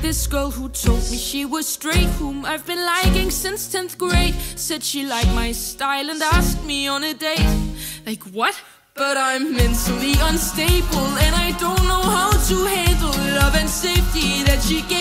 this girl who told me she was straight, whom I've been liking since 10th grade. Said she liked my style and asked me on a date. Like what? But I'm mentally unstable and I don't know how to handle love and safety that she gave